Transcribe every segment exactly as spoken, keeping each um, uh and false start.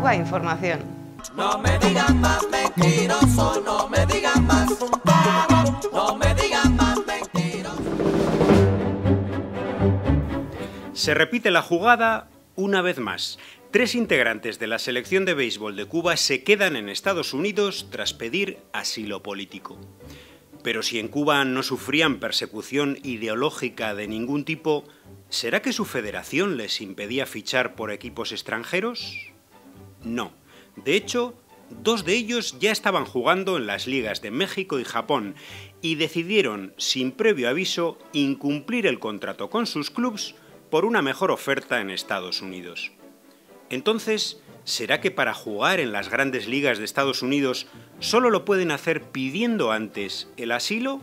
Cuba Información. No me digan más mentiroso, no me digan más, no me digan más mentiroso. Se repite la jugada una vez más. Tres integrantes de la selección de béisbol de Cuba se quedan en Estados Unidos tras pedir asilo político. Pero si en Cuba no sufrían persecución ideológica de ningún tipo, ¿será que su federación les impedía fichar por equipos extranjeros? No. De hecho, dos de ellos ya estaban jugando en las ligas de México y Japón y decidieron, sin previo aviso, incumplir el contrato con sus clubes por una mejor oferta en Estados Unidos. Entonces, ¿será que para jugar en las grandes ligas de Estados Unidos solo lo pueden hacer pidiendo antes el asilo?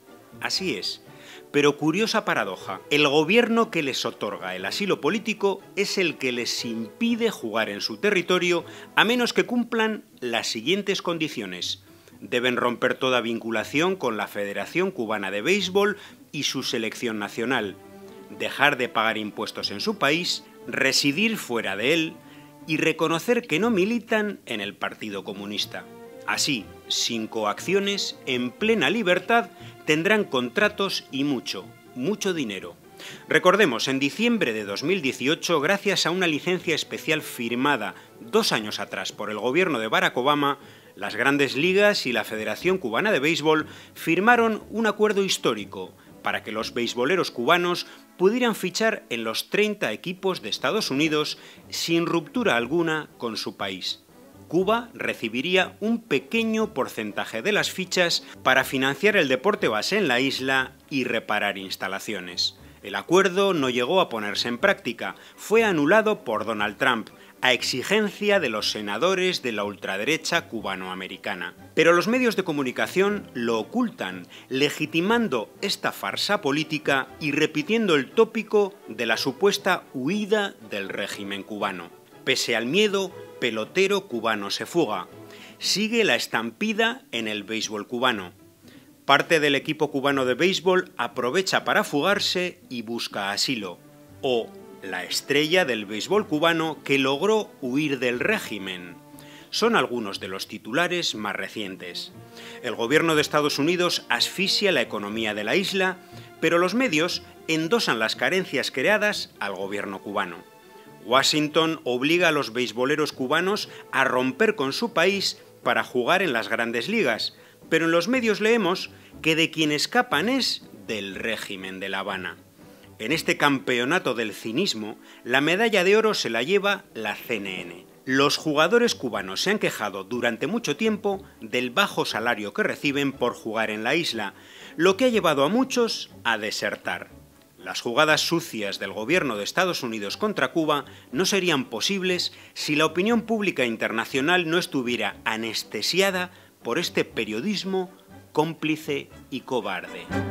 Así es. Pero curiosa paradoja, el gobierno que les otorga el asilo político es el que les impide jugar en su territorio a menos que cumplan las siguientes condiciones. Deben romper toda vinculación con la Federación Cubana de Béisbol y su selección nacional, dejar de pagar impuestos en su país, residir fuera de él y reconocer que no militan en el Partido Comunista. Así, sin coacciones, en plena libertad, tendrán contratos y mucho, mucho dinero. Recordemos, en diciembre de dos mil dieciocho, gracias a una licencia especial firmada dos años atrás por el gobierno de Barack Obama, las Grandes Ligas y la Federación Cubana de Béisbol firmaron un acuerdo histórico para que los beisboleros cubanos pudieran fichar en los treinta equipos de Estados Unidos sin ruptura alguna con su país. Cuba recibiría un pequeño porcentaje de las fichas para financiar el deporte base en la isla y reparar instalaciones. El acuerdo no llegó a ponerse en práctica, fue anulado por Donald Trump, a exigencia de los senadores de la ultraderecha cubanoamericana. Pero los medios de comunicación lo ocultan, legitimando esta farsa política y repitiendo el tópico de la supuesta huida del régimen cubano. Pese al miedo, pelotero cubano se fuga. Sigue la estampida en el béisbol cubano. Parte del equipo cubano de béisbol aprovecha para fugarse y busca asilo. O la estrella del béisbol cubano que logró huir del régimen. Son algunos de los titulares más recientes. El gobierno de Estados Unidos asfixia la economía de la isla, pero los medios endosan las carencias creadas al gobierno cubano. Washington obliga a los beisboleros cubanos a romper con su país para jugar en las grandes ligas, pero en los medios leemos que de quien escapan es del régimen de La Habana. En este campeonato del cinismo, la medalla de oro se la lleva la C N N. Los jugadores cubanos se han quejado durante mucho tiempo del bajo salario que reciben por jugar en la isla, lo que ha llevado a muchos a desertar. Las jugadas sucias del gobierno de Estados Unidos contra Cuba no serían posibles si la opinión pública internacional no estuviera anestesiada por este periodismo cómplice y cobarde.